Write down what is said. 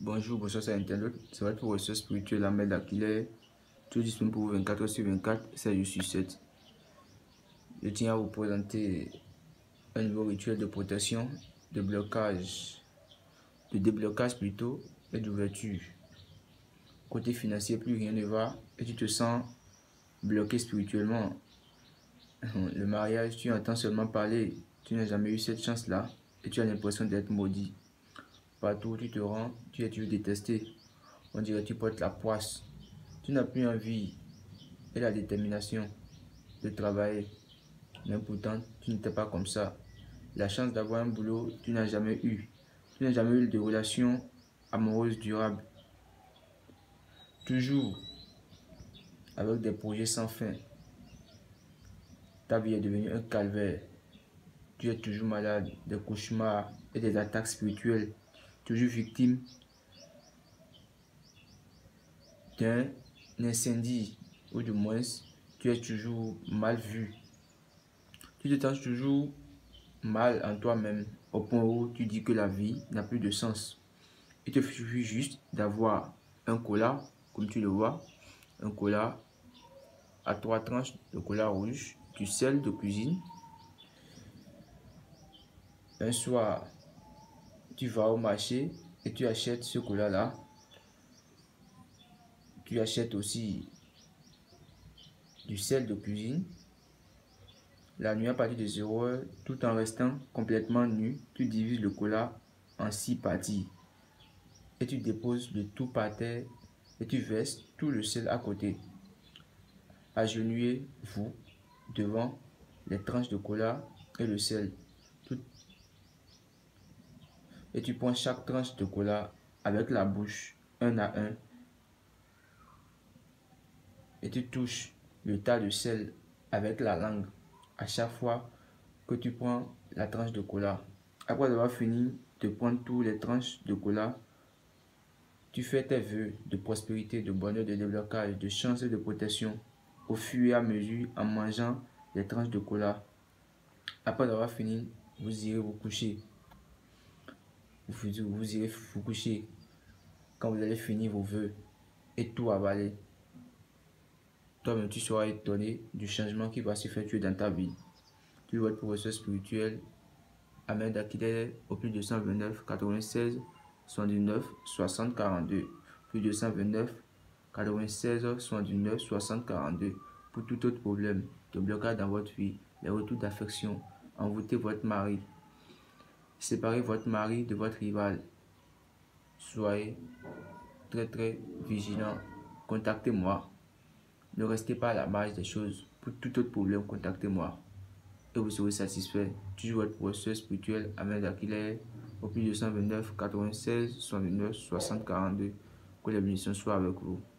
Bonjour, bonsoir, c'est Internet. C'est votre professeur spirituel Ahmed Akile. Tout disponible pour vous 24 heures sur 24, c'est je suis 7. Je tiens à vous présenter un nouveau rituel de protection, de blocage, de déblocage plutôt, et d'ouverture. Côté financier, plus rien ne va et tu te sens bloqué spirituellement. Le mariage, tu entends seulement parler, tu n'as jamais eu cette chance-là et tu as l'impression d'être maudit. Partout où tu te rends, tu es toujours détesté. On dirait que tu portes la poisse. Tu n'as plus envie et la détermination de travailler. Mais pourtant, tu n'étais pas comme ça. La chance d'avoir un boulot, tu n'as jamais eu. Tu n'as jamais eu de relation amoureuse durable. Toujours avec des projets sans fin. Ta vie est devenue un calvaire. Tu es toujours malade, des cauchemars et des attaques spirituelles. Toujours victime d'un incendie, ou du moins, tu es toujours mal vu. Tu te sens toujours mal en toi-même, au point où tu dis que la vie n'a plus de sens. Il te suffit juste d'avoir un cola, comme tu le vois, un cola à 3 tranches de cola rouge, du sel de cuisine. Un soir, tu vas au marché et tu achètes ce cola-là. Tu achètes aussi du sel de cuisine. La nuit, à partir de 0 heure, tout en restant complètement nu, tu divises le cola en 6 parties. Et tu déposes le tout par terre et tu verses tout le sel à côté. Agenouillez-vous devant les tranches de cola et le sel. Et tu prends chaque tranche de cola avec la bouche, un à un. Et tu touches le tas de sel avec la langue à chaque fois que tu prends la tranche de cola. Après avoir fini de prendre toutes les tranches de cola, tu fais tes vœux de prospérité, de bonheur, de déblocage, de chance et de protection au fur et à mesure en mangeant les tranches de cola. Après avoir fini, vous irez vous coucher. Vous irez vous coucher quand vous allez finir vos vœux et tout avaler. Toi-même, tu seras étonné du changement qui va s'effectuer dans ta vie. Tu vas être professeur spirituel Ahmed Akile au plus 229 96 79 60 42. Plus 229 96 79 60 42. Pour tout autre problème de blocage dans votre vie, les retours d'affection, envoûtez votre mari, séparez votre mari de votre rival. Soyez très vigilant. Contactez-moi. Ne restez pas à la marge des choses. Pour tout autre problème, contactez-moi et vous serez satisfait. Toujours votre professeur spirituel Ahmed Akile au plus 229 96 69 60 42. Que les bénédictions soient avec vous.